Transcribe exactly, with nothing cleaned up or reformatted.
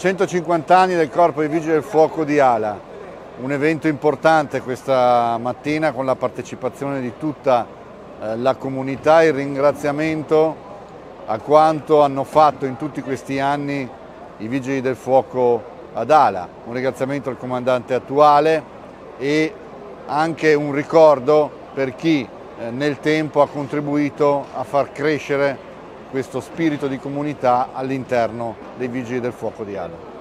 centocinquanta anni del Corpo dei Vigili del Fuoco di Ala, un evento importante questa mattina con la partecipazione di tutta eh, la comunità, il ringraziamento a quanto hanno fatto in tutti questi anni i Vigili del Fuoco ad Ala, un ringraziamento al comandante attuale e anche un ricordo per chi eh, nel tempo ha contribuito a far crescere questo spirito di comunità all'interno dei Vigili del Fuoco di Ala.